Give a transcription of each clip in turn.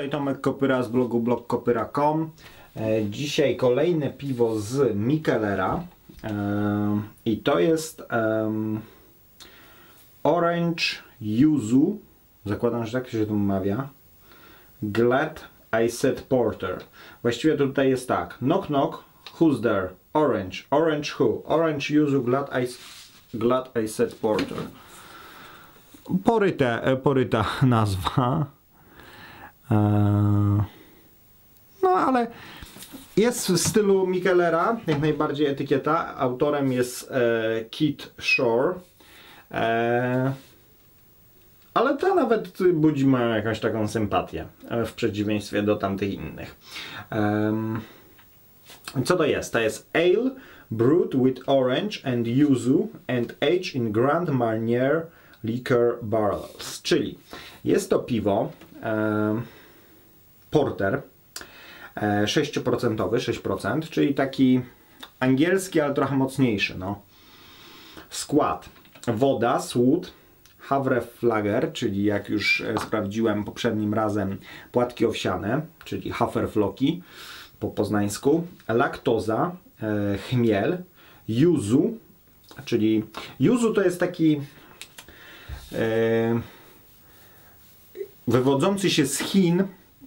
Tutaj Tomek Kopyra z blogu blogkopyra.com. Dzisiaj kolejne piwo z Mikkelera i to jest Orange Yuzu, zakładam, że tak się to wymawia, Glad I Said Porter. Właściwie to tutaj jest tak: knock knock, who's there? Orange. Orange who? Orange Yuzu Glad I Said Porter. Poryta nazwa. No ale jest w stylu Mikkelera, jak najbardziej etykieta. Autorem jest Kit Shore. Ale to nawet budzi moją jakąś taką sympatię, w przeciwieństwie do tamtych innych. Co to jest? To jest ale brewed with orange and yuzu and aged in Grand Marnier liquor barrels. Czyli jest to piwo porter 6%, 6%, czyli taki angielski, ale trochę mocniejszy. No. Skład: woda, słód, haferflager, czyli jak już sprawdziłem poprzednim razem, płatki owsiane, czyli haferfloki po poznańsku, laktoza, chmiel, yuzu, czyli yuzu to jest taki wywodzący się z Chin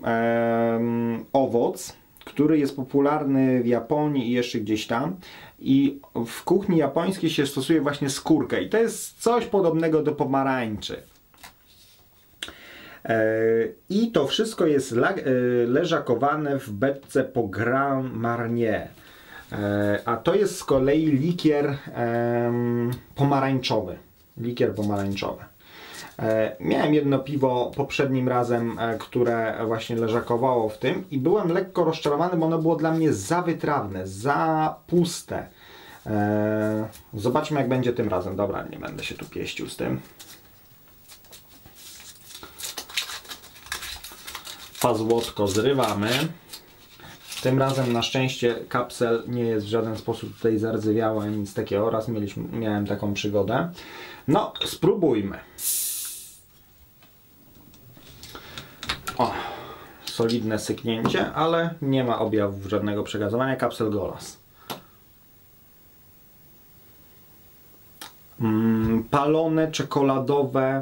owoc, który jest popularny w Japonii i jeszcze gdzieś tam, i w kuchni japońskiej się stosuje właśnie skórkę i to jest coś podobnego do pomarańczy. I to wszystko jest leżakowane w beczce po Grand Marnier, a to jest z kolei likier pomarańczowy. Likier pomarańczowy. Miałem jedno piwo poprzednim razem, które właśnie leżakowało w tym i byłem lekko rozczarowany, bo ono było dla mnie za wytrawne, za puste. Zobaczmy, jak będzie tym razem. Dobra, nie będę się tu pieścił z tym. Fazłotko zrywamy. Tym razem na szczęście kapsel nie jest w żaden sposób tutaj zardzewiały ani nic takiego. Raz miałem taką przygodę. No, spróbujmy. O, solidne syknięcie, ale nie ma objawów żadnego przegazowania. Kapsel Golas. Palone, czekoladowe.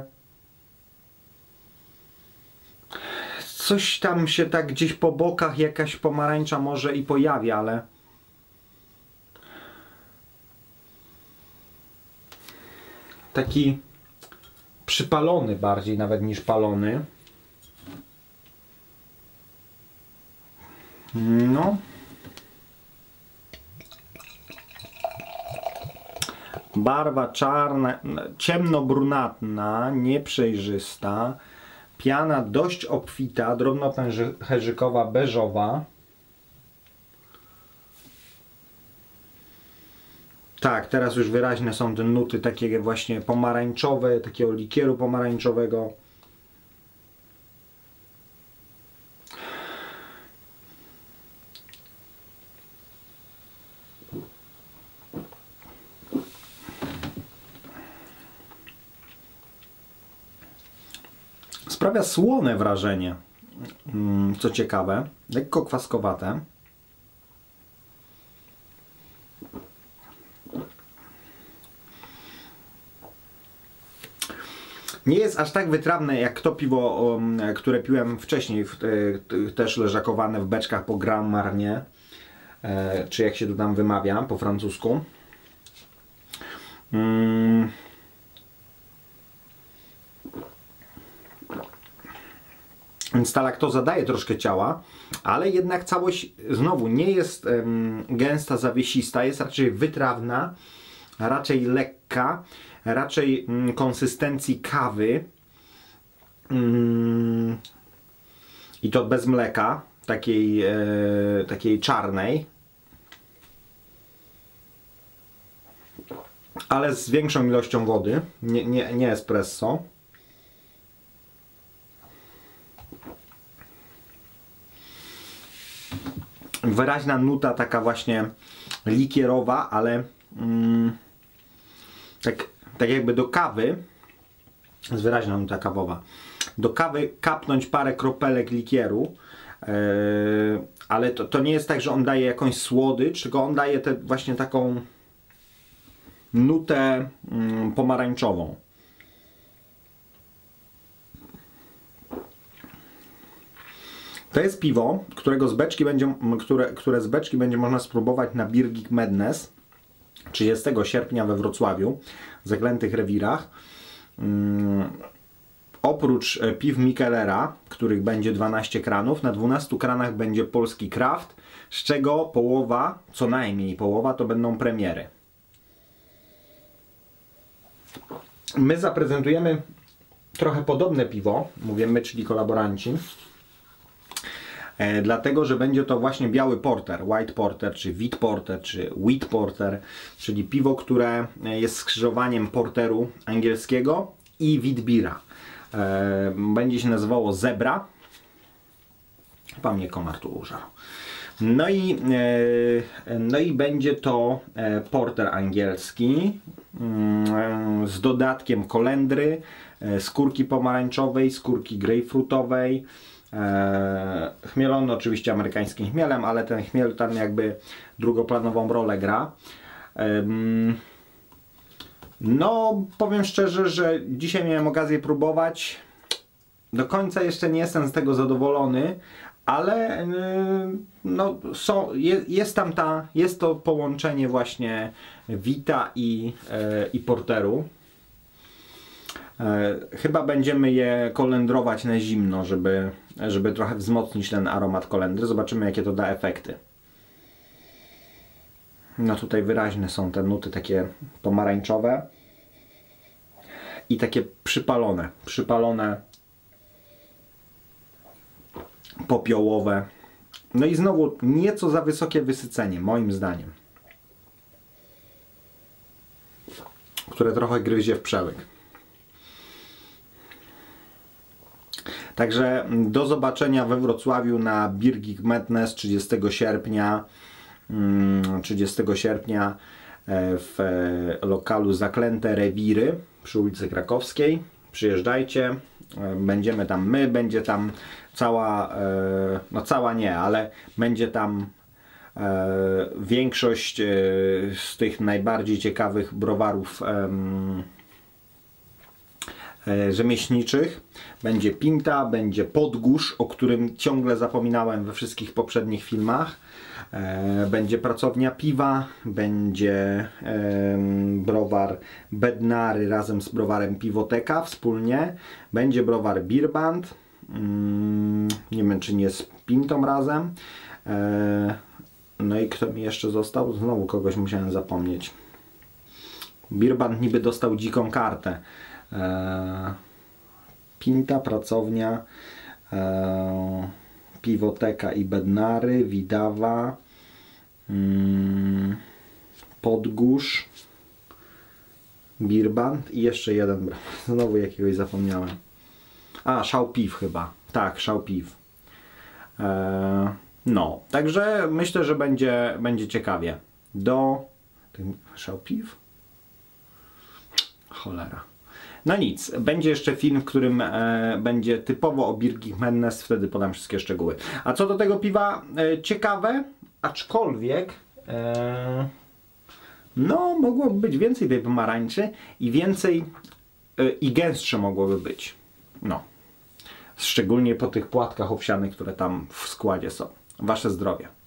Coś tam się tak gdzieś po bokach, jakaś pomarańcza może i pojawia, ale taki przypalony bardziej nawet niż palony. No. Barwa czarna, ciemnobrunatna, nieprzejrzysta. Piana dość obfita, drobnopęcherzykowa, beżowa. Tak, teraz już wyraźne są te nuty takie właśnie pomarańczowe, takiego likieru pomarańczowego. Sprawia słone wrażenie, co ciekawe, lekko kwaskowate. Nie jest aż tak wytrawne jak to piwo, które piłem wcześniej, też leżakowane w beczkach po Grand Marnier, czy jak się to tam wymawia po francusku. Więc ta laktoza daje troszkę ciała, ale jednak całość znowu nie jest gęsta, zawiesista, jest raczej wytrawna, raczej lekka, raczej konsystencji kawy i to bez mleka, takiej czarnej, ale z większą ilością wody, nie espresso. Wyraźna nuta taka właśnie likierowa, ale tak jakby do kawy Jest wyraźna nuta kawowa. Do kawy kapnąć parę kropelek likieru, ale to nie jest tak, że on daje jakąś słodycz, tylko on daje właśnie taką nutę pomarańczową. To jest piwo, które z beczki będzie można spróbować na Beer Geek Madness 30 sierpnia we Wrocławiu, w Zaklętych Rewirach. Oprócz piw Michelera, których będzie 12 kranów, na 12 kranach będzie polski craft, z czego połowa, co najmniej połowa, to będą premiery. My zaprezentujemy trochę podobne piwo, mówię my, czyli kolaboranci, dlatego, że będzie to właśnie biały porter, white porter, czy wheat porter, czy wheat porter, czyli piwo, które jest skrzyżowaniem porteru angielskiego i wheat beera. Będzie się nazywało Zebra. Chyba mnie komar tu użarł. No i będzie to porter angielski z dodatkiem kolendry, skórki pomarańczowej, skórki grejpfrutowej, chmielony oczywiście amerykańskim chmielem, ale ten chmiel tam jakby drugoplanową rolę gra. No, powiem szczerze, że dzisiaj miałem okazję próbować. Do końca jeszcze nie jestem z tego zadowolony, ale no, jest to połączenie właśnie wita i porteru. Chyba będziemy je kolendrować na zimno, żeby trochę wzmocnić ten aromat kolendry. Zobaczymy, jakie to da efekty. No tutaj wyraźne są te nuty takie pomarańczowe i takie przypalone, popiołowe. No i znowu nieco za wysokie wysycenie, moim zdaniem, które trochę gryzie w przełyk. Także do zobaczenia we Wrocławiu na Beer Geek Madness 30 sierpnia. W lokalu Zaklęte Rewiry przy ulicy Krakowskiej. Przyjeżdżajcie, będziemy tam my, będzie tam no cała nie, ale będzie tam większość z tych najbardziej ciekawych browarów rzemieślniczych. Będzie Pinta, będzie Podgórz, o którym ciągle zapominałem we wszystkich poprzednich filmach. Będzie Pracownia Piwa, będzie browar Bednary razem z browarem Piwoteka wspólnie, będzie browar Beerband, nie wiem, czy nie z Pintą razem. No i kto mi jeszcze został? Znowu kogoś musiałem zapomnieć. Beerband niby dostał dziką kartę. Pinta, Pracownia, Piwoteka i Bednary, Widawa, Podgórz, Beerband i jeszcze jeden, znowu jakiegoś zapomniałem. A, Szał Piw chyba. Tak, Szał Piw. No, także myślę, że będzie ciekawie. Szał Piw? Cholera. No nic, będzie jeszcze film, w którym będzie typowo o Beer Geek Madness, wtedy podam wszystkie szczegóły. A co do tego piwa, ciekawe, aczkolwiek no mogłoby być więcej tej pomarańczy i więcej i gęstsze mogłoby być. No. Szczególnie po tych płatkach owsianych, które tam w składzie są. Wasze zdrowie.